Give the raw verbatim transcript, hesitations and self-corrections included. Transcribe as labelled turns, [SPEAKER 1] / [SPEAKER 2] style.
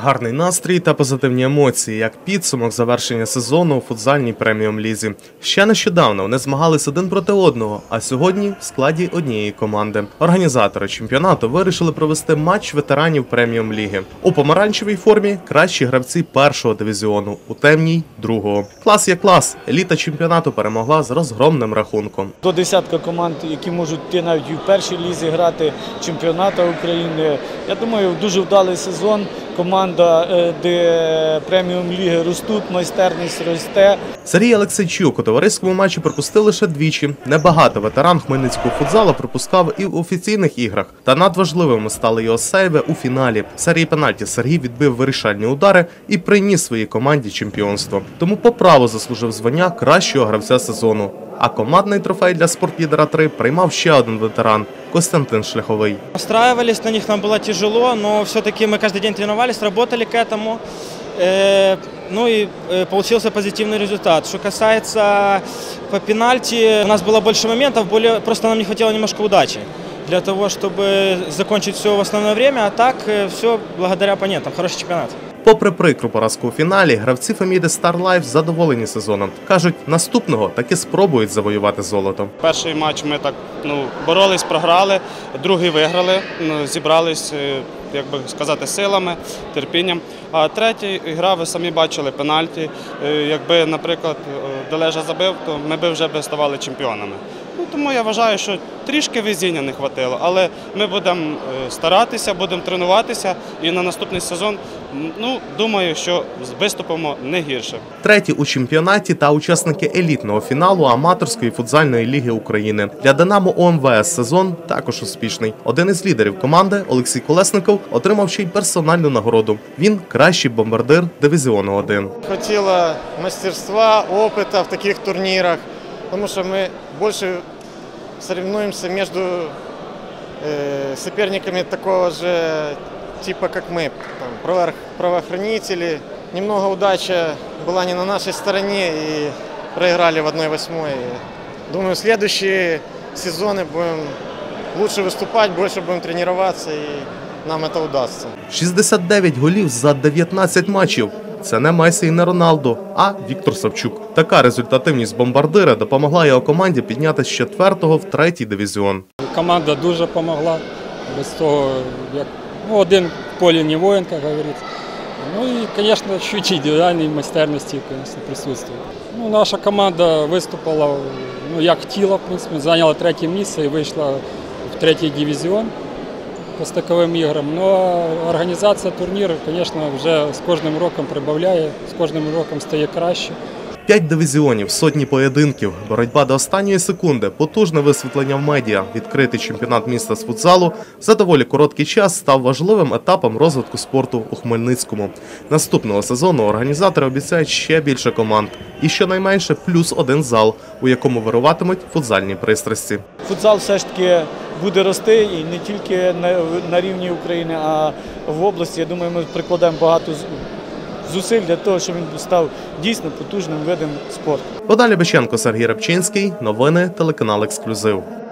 [SPEAKER 1] Гарний настрій та позитивні емоції, як підсумок завершення сезону у футзальній преміум-лізі. Ще нещодавно вони змагались один проти одного, а сьогодні в складі однієї команди. Організатори чемпіонату вирішили провести матч ветеранів преміум-ліги. У помаранчевій формі кращі гравці першого дивізіону, у темній – другого. Клас є клас. Еліта чемпіонату перемогла з розгромним рахунком.
[SPEAKER 2] До десятка команд, які можуть йти навіть і в першій лізі грати чемпіонату України. Я думаю, дуже вдалий сезон. Команда, де преміум-ліги ростуть, майстерність росте.
[SPEAKER 1] Сергій Олексійчук у товариському матчі пропустив лише двічі. Небагато ветеран хмельницького футзалу пропускав і в офіційних іграх. Та надважливими стали його сейви у фіналі. В серії пенальті Сергій відбив вирішальні удари і приніс своїй команді чемпіонство. Тому по праву заслужив звання кращого гравця сезону. А командний трофей для спортлідера три приймав ще один ветеран – Костянтин Шляховий.
[SPEAKER 3] Настраивались на них, нам было тяжело, но все-таки мы каждый день тренировались, работали к этому. Э, ну и э, получился позитивный результат. Что касается по пенальти, у нас было больше моментов, более, просто нам не хватило немножко удачи для того, чтобы закончить все в основное время, а так э, все благодаря оппонентам. Хороший чемпионат.
[SPEAKER 1] Попри прикру поразку у фіналі, гравці Феміди Star Life задоволені сезоном. Кажуть, наступного таки спробують завоювати золото.
[SPEAKER 4] Перший матч ми так ну, боролись, програли, другий виграли, ну, зібрались, як би сказати, силами, терпінням. А третій гра, ви самі бачили, пенальті. Якби, наприклад, Дележа забив, то ми б вже ставали чемпіонами. Ну, тому я вважаю, що трішки везіння не хватило, але ми будемо старатися, будемо тренуватися і на наступний сезон, ну, думаю, що виступимо не гірше.
[SPEAKER 1] Треті у чемпіонаті та учасники елітного фіналу аматорської футзальної ліги України. Для Динамо ОМВС сезон також успішний. Один із лідерів команди, Олексій Колесников, отримав ще й персональну нагороду. Він – кращий бомбардир дивізіону один.
[SPEAKER 5] Хотіла мастерства, опиту в таких турнірах, тому що ми більше соревнуемся между э, соперниками такого же типа, как мы, там, правоохранители. Немного удача была не на нашей стороне и проиграли в одна восьма. Думаю, в следующие сезоны будем лучше выступать, больше будем тренироваться и нам это удастся.
[SPEAKER 1] шістдесят дев'ять голів за дев'ятнадцять матчів. Це не Месі і не Роналдо, а Віктор Савчук. Така результативність бомбардира допомогла його команді підняти з четвертого в третій дивізіон.
[SPEAKER 6] Команда дуже допомогла. Без того, як ну, один в полі не воїн, як говориться. Ну і, звісно, чуть індивідуальної майстерності, звісно, присутствує. Ну, наша команда виступила, ну, як хотіла, в принципі, зайняла третє місце і вийшла в третій дивізіон по стиковим іграм. Ну, організація турніру, звісно, вже з кожним роком прибавляє, з кожним роком стає краще.
[SPEAKER 1] П'ять дивізіонів, сотні поєдинків, боротьба до останньої секунди, потужне висвітлення в медіа, відкритий чемпіонат міста з футзалу за доволі короткий час став важливим етапом розвитку спорту у Хмельницькому. Наступного сезону організатори обіцяють ще більше команд і щонайменше плюс один зал, у якому вируватимуть футзальні пристрасті.
[SPEAKER 2] Футзал все ж таки буде рости і не тільки на, на рівні України, а в області. Я думаю, ми прикладемо багато зусиль для того, щоб він став дійсно потужним видом спорту.
[SPEAKER 1] Богдан Любиченко, Сергій Рибчинський. Новини, телеканал «Ексклюзив».